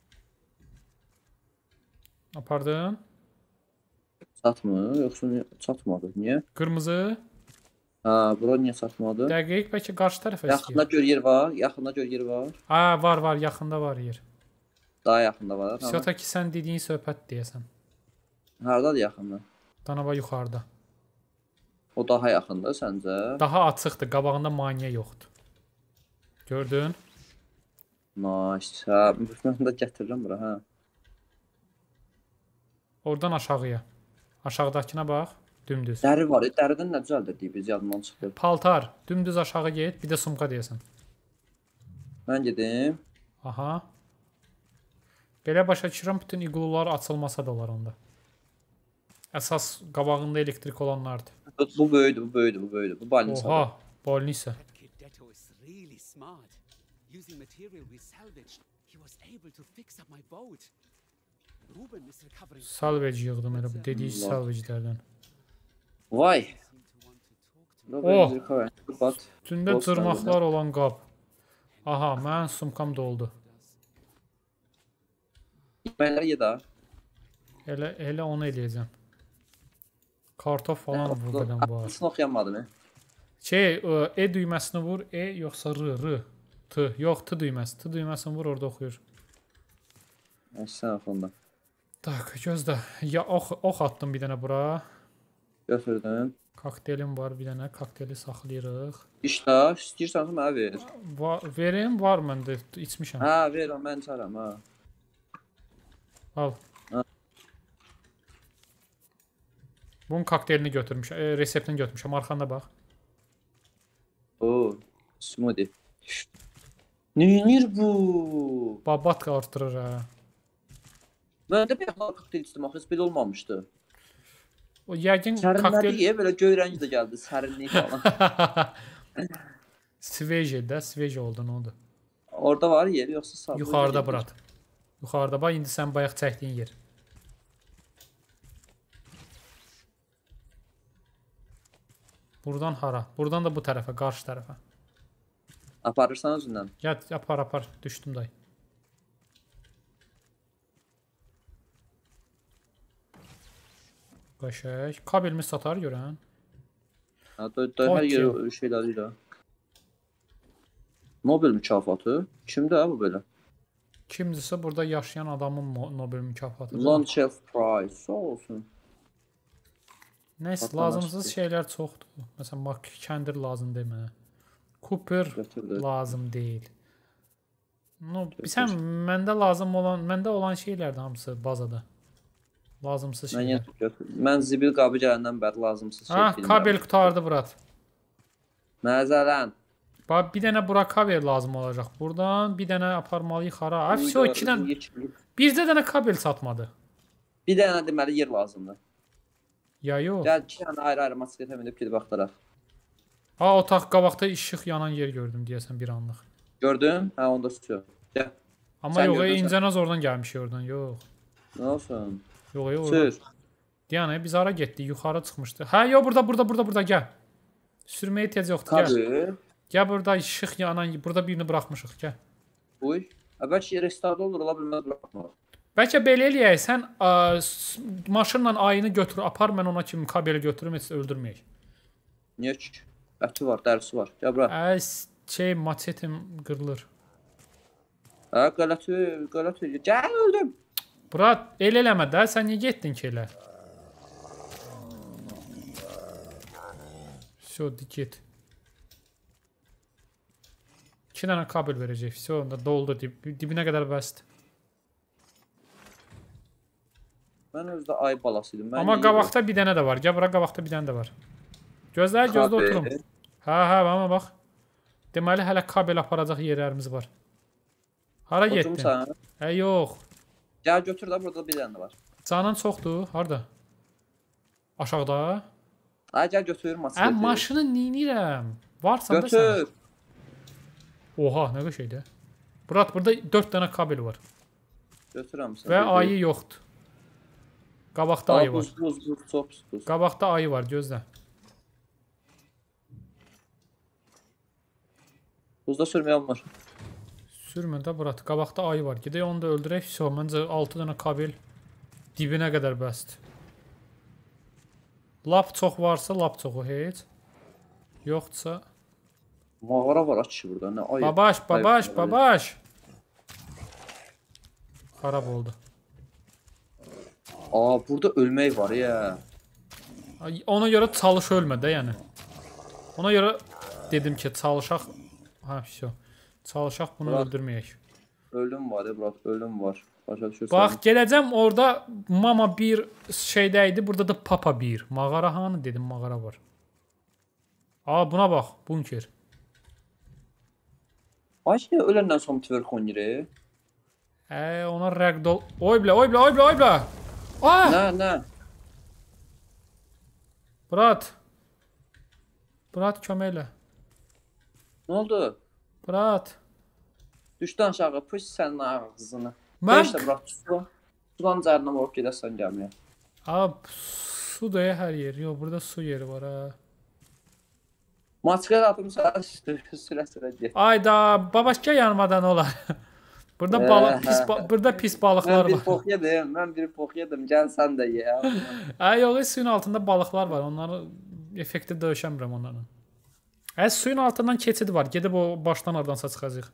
Apardın. Çatmır, yoxsa niyə çatmadı? Niyə? Qırmızı. Ha, bura niyə çatmadı? Dəqiq bəlkə qarşı tərəfə Yaxında istəyir. gör yer var, yaxında gör yer var. Ha, var var, yaxında var yer. Daha yaxında var. Tamam. Всё ki sən dediyin söhbət deyəsən. Hardadır yaxında? Danaba yuxarıda. O daha yaxında səncə? Daha açıqdır, qabağında maneə yoxdur. Gördün? Nice. Hə, mən də gətirirəm bura, hə. Oradan aşağıya. Aşağıdakına bax, dümdüz. Dəri var, e, dəridən nə düzəldirdik biz yadımdan çıxdı. Paltar, dümdüz aşağı get, bir də sumka deyəsən. Mən gedim. Aha. Belə başa düşürəm, bütün iqlular açılmasa da olar onda. Əsas qabağında elektrik olanlardır. Bu, bu böyüdür, bu böyüdür, bu böyüdür. Bu balin sadır. Oha, bolnisa. Kidetto is really smart. Using material we salvaged, he was able to fix up my boat. Ruben is recovering. Salvage yığdım elə bu dediyi Allah. salvage'lərdən. Vay. Seem to want to talk to me. Oh. Oh. Bat. Üstündə Dostlar cırmaqlar olan qab. Aha, mənim sumkam doldu. Mənlər yeda. Elə elə onu eləyəcəm. Kartof falan vur qədər var. Aslını oxuyanmadım, he. Şey, ə, E düyməsini vur, E yoxsa R, R, T, yox T düyməsi. T düyməsini vur, orada oxuyur. Sən oxu onda. Tak, gözlə. Ya ox, ox atdım bir dənə bura. Götürdüm. Kokteylim var bir dənə. Kokteyli saxlayırıq. İşdə, istəyirsən mənə ver. Va verim, var məndə, içmişəm. Hə, ver, o mən çaram, ha. Al. Ha. Bunun kokteylini götürmüşəm, e, reseptini götürmüşəm. Arxanda bax. Oo, smoothie. Neyinir bu? Babat artırır ha. Mən də bir yaxlar kokteyl içdim, axı heç belə olmamışdı. O yəqin Sərinlədi, kokteyl ye, belə göy rəngi də gəldi, sərinlik falan. sveje də, sveje oldu, nə oldu? Orada var yer, yoxsa sağ? Yuxarıda Murat. Yuxarıda bax, indi sən bayaq çəkdiyin yer. Buradan hara? Buradan da bu tərəfə, qarşı tərəfə. Aparırsan özündən. Yat, apar, apar. Düşdüm day. Qəşəng. Kabelimi satar görən. Ha, da, da hər Okey. yer şeyləri ilə. Nobel mükafatı? Kimdə bu belə? Kimdirsə burada yaşayan adamın mo- Nobel mükafatı. Long Shelf Prize. Sağ olsun. Nəysə, Patlamış lazımsız deyil. şeylər çoxdur. Məsələn, Mark Kendir lazım demə. Cooper Götürdü. lazım deyil. No, sən məndə lazım olan, məndə olan şeylərdir hamısı bazada. Lazımsız Mən şeylər. yenə götür. Mən zibil qabı gələndən bəri lazımsız şey Ah, kabel qutardı Murat. Məzələn. Bax, bir dənə bura kabel lazım olacaq. Buradan bir dənə aparmalıyıq hara. Ay, всё, iki dənə. Bircə dənə kabel satmadı. Bir dənə deməli yer lazımdır. Ya yox. Gəl iki dənə ayrı-ayrı motosikletə minib gedib axtaraq. Ha, otaq qabaqda işıq yanan yer gördüm deyəsən bir anlıq. Gördün? Hə, onda tutuyor. Gəl. Amma Sən yox, gördün sən. incənaz oradan gəlmiş oradan. Yox. Nə olsun? Yox, yox. Oradan. Sür. Diana biz hara getdik? Yuxarı çıxmışdı. Hə, yo burada, burada, burada, burada gəl. Sürməyə ehtiyac yoxdur, gəl. Tabii. Gəl burada işıq yanan, burada birini buraxmışıq, gəl. Uy. Əvvəlki restartda olur, ola bilməz bırakma. Bəlkə belə eləyək, sən ə, s- maşınla ayını götür, apar, mən ona kimi kabeli götürüm, heç öldürməyək. Niyə ki? Əti var, dərisi var. Gəl bura. Ə, s- şey, maçetim qırılır. Hə, qələt, qələt. Gəl öldüm. Brat, el eləmə də, sən niyə getdin ki elə? Всё, get. İki dənə kabel verəcək. Всё, onda doldu, dib, dibinə qədər bəsdir. Mən özdə ay balasıydım. Mən Amma niyə qabaqda bir dənə də var. Gəl bura, qabaqda bir dənə də var. Gözlə, gözlə Kabel. oturum. Hə, hə, amma bax. Deməli hələ kabel aparacaq yerlərimiz var. Hara getdin? Oturmuşsan? Hə, yox. Gəl götür də, burada bir dənə də var. Canın çoxdur. Harda? Aşağıda. Ay gəl götür maçı. Hə, maşını neynirəm? Varsan da sən. Götür. Oha, nə qəşəngdir. Murat, burada dörd dənə kabel var. Götürəm sən. Və ayı yoxdur. Qabaqda ayı var. Buz, buz, buz, çox pis buz. Qabaqda ayı var, gözlə. Buzda sürməyə olmur. Sürmə də Murat, qabaqda ayı var. Gedək onu da öldürək. Всё, məncə altı dənə kabel dibinə qədər bəsdir. Lap çox varsa, lap çoxu heç. Yoxdursa, Mağara var aç burada. Nə ay. babaş, babaş, Ay, babaş. Xarab oldu. Aa, burada ölmək var ya. Ay, ona görə çalış ölmə də, yəni. Ona görə dedim ki, çalışaq. Ha, всё. Çalışaq bunu Murat. öldürməyək. Ölüm var ya, Murat, ölüm var. Başa düşürsən? Bax, gələcəm orada mama bir şeydə idi, burada da papa bir. Mağara hanı dedim, mağara var. Aa, buna bax, bunker. Ay, şey, öləndən sonra twerk oynayır. Ə, ona ragdoll. Oy bilə, oy bilə, oy bilə, oy bilə. Aa! Nə, nə? Brat. Brat, kömək elə. Nə oldu? Brat. Düşdən aşağı, püş sənin ağzını. Mən Mən... Bırak, su. Sudan cəhənnəm olub gedəsən gəlməyə. Aa, su da hər yer. Yox, burada su yeri var ha. Maçqə atım sənə sürə-sürə get. Ayda, babaşka yanmadan olar. Burada balıq pis ba burada pis Mən balıqlar bir var. pox yedim, mən bir pox yedim. Gəl sən də ye. Ay, yox, suyun altında balıqlar var. Onları effekti döyüşəmirəm onlarla. Ay, suyun altından keçidi var. Gedib o başdan hardansa çıxacaq.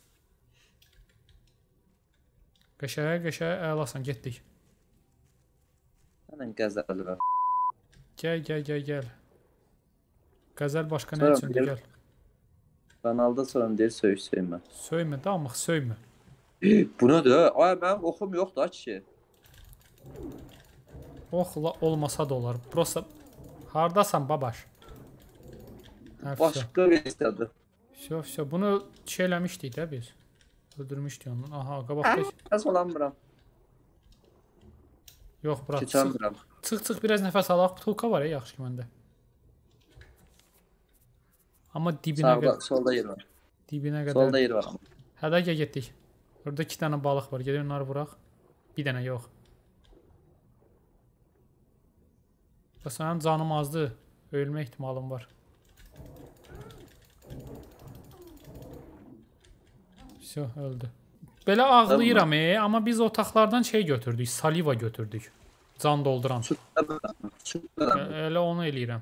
Qəşəng, qəşəng, əlasan, getdik. Sənin qəzəli var. Gəl, gəl, gəl, gəl. Qəzəl başqa nə Sonra üçündür, bir- gəl. Kanalda sonra deyir söyüş söymə. Söymə, damıq, söymə. Bu nədir? Ay, mənim oxum yoxdur, aç ki. Oxla olmasa da olar. Prosta hardasan babaş? Hə, всё. Başqa bir istədi. Всё, всё. Bunu şey eləmişdik də biz. Öldürmüşdük onu. Aha, qabaqda. Nəs olamıram. Yox, bura. Çıx, Keçəmirəm. çıx, çıx, biraz nəfəs alaq. Butulka var ya, yaxşı ki məndə. Amma dibinə Sağda, qədər, solda yer var. dibinə qədər. Solda yer var. Hədə gəl getdik. Orada iki dənə balıq var. Gedək onları vuraq. Bir dənə yox. Və sənin canım azdır. Ölmə ehtimalım var. Всё, öldü. Belə ağlayıram, e, amma biz otaqlardan şey götürdük, saliva götürdük. Can dolduran. Ə- Elə onu eləyirəm.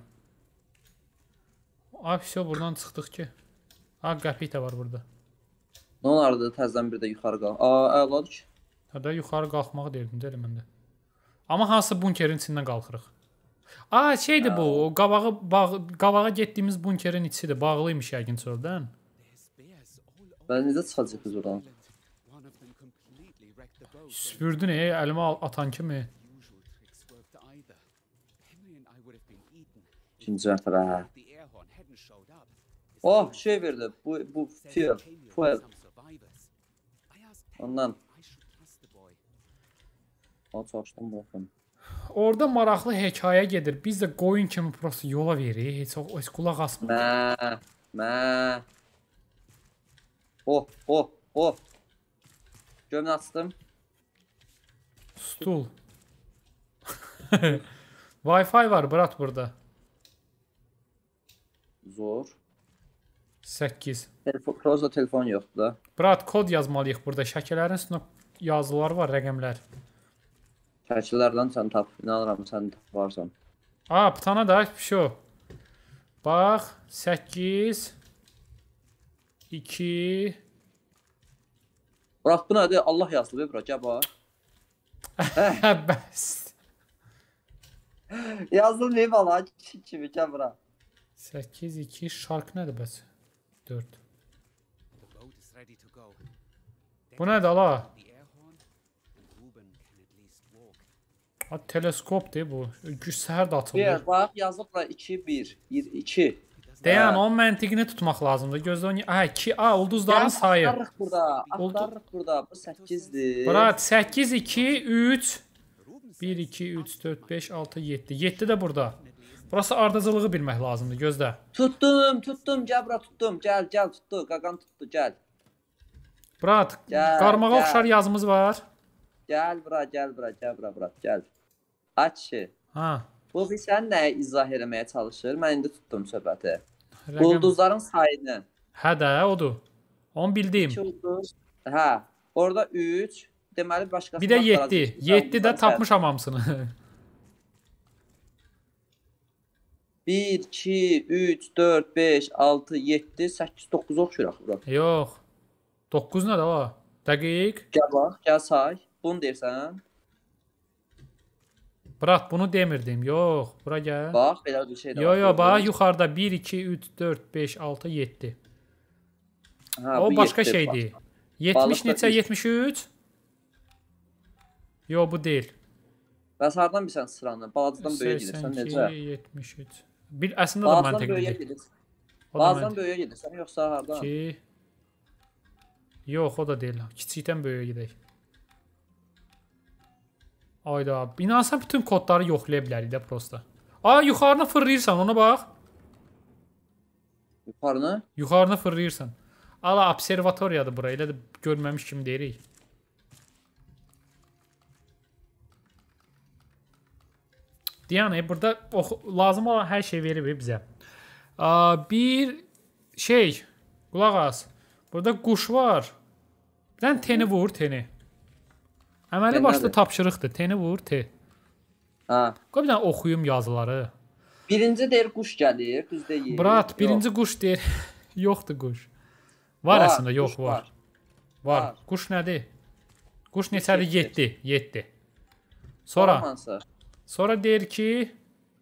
Ay, всё, buradan çıxdıq ki. Ha, qəpik də var burada. Nə olardı təzədən bir də yuxarı qal. Aa, əladır ki. Hədə yuxarı qalxmaq deyirdim də elə məndə. Amma hansı bunkerin içindən qalxırıq? Aa, şeydir bu, o qabağı bağ, qabağa getdiyimiz bunkerin içidir. Bağlıymış yəqin çöldən. There's bears all over Ben necə çıxacaq biz oradan? England. One of them completely wrecked the boat. Süpürdün, e, əlimə al- atan kimi. Usual tricks worked either. Henry and I would have been eaten. İkinci nəfərə. Hə. The air horn hadn't showed up. His Oh, men şey verdi. Bu bu said fuel. he came here with Fuel. some survivors. I asked Henry Ondan. if I should trust the boy. Al çalışdım buraxın. Orada maraqlı hekayə gedir. Biz də qoyun kimi prosta yola veririk. Heç o heç qulaq asmır. Mə, mə. Oh, oh, oh. Gömünü açdım. Stul. Wi-Fi var Brat burada. Zor. səkkiz. Telefon, proza telefon yoxdur da. Brat kod yazmalıyıq burada. Şəkələrin üstünə yazılar var, rəqəmlər. Şəkillərdən sən tap. İnanıram sən taparsan. Aa, bir tane daha şu. Bax, səkkiz iki Bırak bu nədir? Allah yazdı be bırak. Gəl bax. Bəs. Yazdım ne valla? Kimi gəl bırak. səkkiz iki şark nədir bəs? dörd. The boat is ready to go. Bu nədir ala? The air horn, and Ruben can at least walk. Ha, teleskopdur bu. Güc səhər də Bir açılır. bax yazıb bura iki bir. iki. Deyən Hə. onun məntiqini tutmaq lazımdır. Gözlə onu. Hə, iki A ulduzların sayı. Axtarırıq burada. Axtarırıq burada. Bu səkkizdir. Brat səkkiz iki üç Ruben bir iki üç dörd beş altı yeddi. yeddi də burada. Burası ardıcılığı bilmək lazımdır. Gözlə. Tuttum, tuttum. Gəl bura tuttum. Gəl, gəl tutdu. Qaqan tuttu. Gəl. Brat, Gəl, qarmağa gəl. oxşar yazımız var. Gəl bura, gəl bura, gəl bura, bura. Gəl. Aç ki. Ha. Bu bir sən nəyə izah eləməyə çalışır? Mən indi tutdum söhbəti. Rəqəm. Ulduzların sayını. Hə də, odur. Onu bildim. iki ulduz. Hə. Orada üç. Deməli başqası. Bir də yeddi. yeddi də tapmışam hamısını. bir, iki, üç, dörd, beş, altı, yeddi, səkkiz, doqquz oxşuyur bura. Yox. doqquz nədir o? Dəqiq. Gəl bax, gəl say. Bunu deyirsən. Brat, bunu demirdim. Yox, bura gəl. Bax, belə bir şey də Yo, yo, bax yuxarıda bir iki üç dörd beş altı yeddi. Ha, O bu başqa yeddi, şeydir. bax. yetmiş Balıqda neçə? üç. yetmiş üç? Yo, bu deyil. Bəs hardan bilsən sıranı? Balacadan böyüyə gedirsən necə? yetmiş üç. Bir əslində də Balacadan böyüyə məntiqlidir. gedirsən. O da Balacadan məntiq. böyüyə gedirsən yoxsa hardan? iki. Yox, o da deyil. Kiçikdən böyüyə gedək. Ayda, inansan bütün kodları yoxlaya bilərik də prosta. Aa, yuxarını fırlayırsan, ona bax. Yuxarını? Yuxarını fırlayırsan. Ala, observatoriyadır bura. Elə də görməmiş kimi deyirik. Deyən, burada ox lazım olan hər şey verir bizə. Aa, bir şey, qulaq as. Burada quş var. Bir dənə teni vur, teni. Əməli Ten başlı nədir? tapşırıqdır. Teni vur, te. Ha. Qoy bir dənə oxuyum yazıları. Birinci deyir quş gəlir, düz deyir. Brat, Yox. birinci quş deyir. Yoxdur quş. Var, Var, əslində, yox quş var. var. Var. Var. Quş nədir? Quş neçədir? yeddi. yeddi. yeddi. Sonra Hansı? sonra deyir ki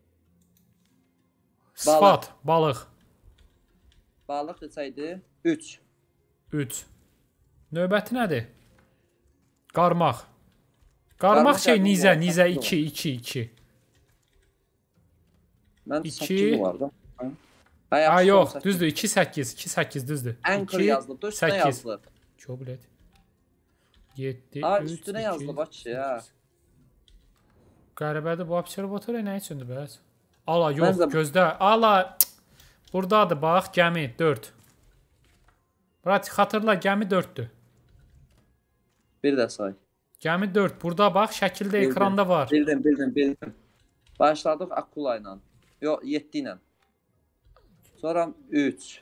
sıfat, balıq. Balıq neçə idi? üç. üç. Növbəti nədir? Qarmaq. Qarmaq Qarmaq şey gəldi, nizə, bu nizə var. iki, iki, iki. Mən İki. səkkiz vardı. Ha, Ha, yaxşı, yox, səkkiz. düzdür. iki səkkiz, iki səkkiz düzdür. Anchor yazılıb, da üstünə səkkiz. yazılıb. Çoblet. yeddi, Ha, üç, üstünə iki, yazılıb, bax ki, ha. səkkiz. Qəribədir, bu observatoriya nə üçündür bəs? Ala, yox, Mən də- gözlə. Ala, cık. Buradadır, bax, gəmi dörd. Brat, xatırla, gəmi dörddür. Bir də say. Gəmi dörd. Burada bax, şəkildə Bildim. ekranda var. Bildim, bildim, bildim. Başladıq Akula ilə. Yox, yeddi ilə. Sonra üç.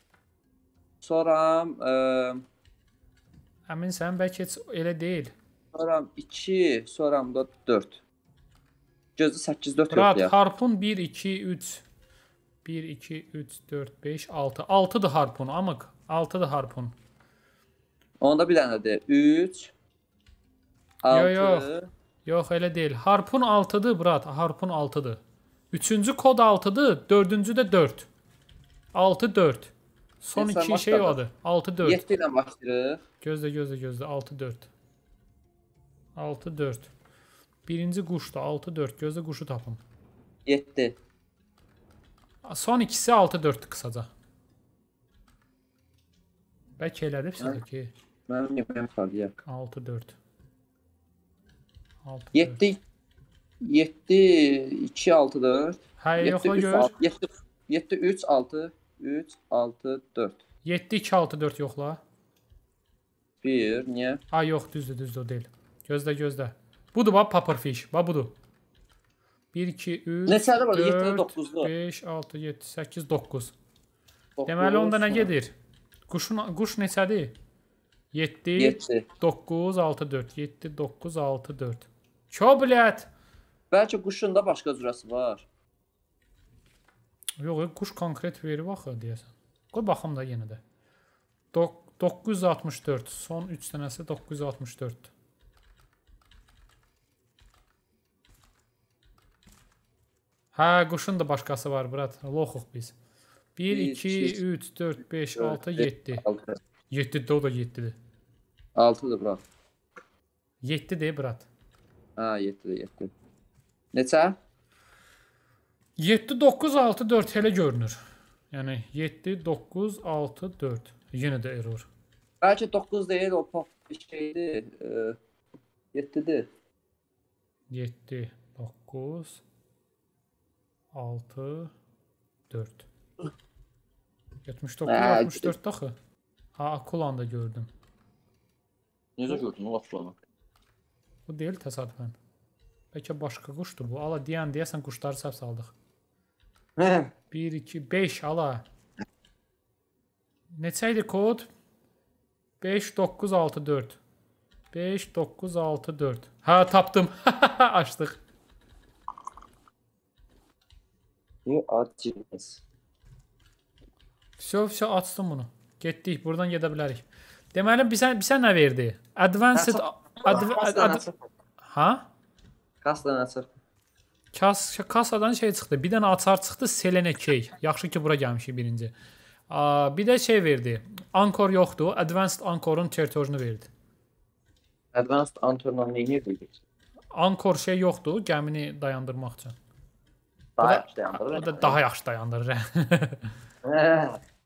Sonra e, Əminsən, bəlkə heç elə deyil. sonra iki, sonra da dörd. Gözdə səkkiz, dörd Brat, yoxdur ya. harpun bir, iki, üç. bir, iki, üç, dörd, beş, altı. altıdır harpun, amıq. altıdır harpun. Onda bir dənədir. üç, altı. yox. Yox, elə deyil. Harpun altıdır, brat. Harpun altıdır. Üçüncü kod altıdır, dördüncü də dörd. altı, dörd. Son Neyse, iki başla şey da. odur. altı, dörd. yeddi ilə başlayırıq. Gözlə, gözlə, gözlə. altı, dörd. altı, dörd. Birinci quşdur, altı, dörd. Gözlə quşu tapım. yeddi. Son ikisi altı, dörddür qısaca. Bəlkə elədir sizə ki. Mənim yeməyim var ya. altı, dörd. altı, dörd. yeddi, yeddi, iki, altı, dörd. Hə, yoxla yeddi, üç, gör. altı, yeddi, yeddi, üç, altı, üç, altı, dörd. yeddi, iki, altı, dörd yoxla. bir, niyə? Ay yox, düzdür, düzdür o deyil. Gözlə, gözlə. Budur bax pufferfish. Bax budur. bir, iki, üç, Neçəli var? yeddi, dörd, doqquzlu. beş, altı, yeddi, səkkiz, doqquz. Deməli onda nə gedir? Quşun quş neçədir? yeddi, yeddi. doqquz, altı, dörd. yeddi, doqquz, altı, dörd. Şoblət. Bəlkə quşun da başqa cürəsi var. Yox, quş konkret verib axı deyəsən. Qoy baxım da yenə də. doqquz yüz altmış dörd. Son üç dənəsi doqquz yüz altmış dörd. Hə, quşun da başqası var, brat. Loxuq biz. bir, iki, üç, dörd, beş, altı, yeddi. yeddidir, o da yeddidir. altıdır, bura. yeddidir, brat. Ha, yeddidir, yeddi. Neçə? yeddi, doqquz, altı, dörd elə görünür. Yəni yeddi, doqquz, altı, dörd. Yenə də error. Bəlkə doqquz deyil, o pop bir şeydir. E, yeddidir. yeddi, doqquz, altı, dörd. yetmiş doqquz, Hə, altmış dörd daxı. Ha, Akulanı da gördüm. Necə gördün o Akulanı? Bu deyil təsadüfən. Bəlkə başqa quşdur bu. Ala deyən deyəsən quşları səhv saldıq. bir, iki, beş ala. Neçə idi kod? beş, doqquz, altı, dörd. beş, doqquz, altı, dörd. Ha, tapdım. Açdıq. Niyə acıyız? Vəsə, vəsə açdım bunu. Getdik, buradan gedə bilərik. Deməli, bizə, bizə nə verdi? Advanced... Adv ha? Kasdan açıq. Kas, kasadan şey çıxdı. Bir dənə açar çıxdı. Selene key. Yaxşı ki, bura gəlmişik birinci. Aa, bir də şey verdi. Anchor yoxdur. Advanced Anchor'un çertojunu verdi. Advanced Anchor'la neyi verdik? Anchor şey yoxdur. Gəmini dayandırmaq üçün. Daha yaxşı dayandırır. O da daha yaxşı dayandırır.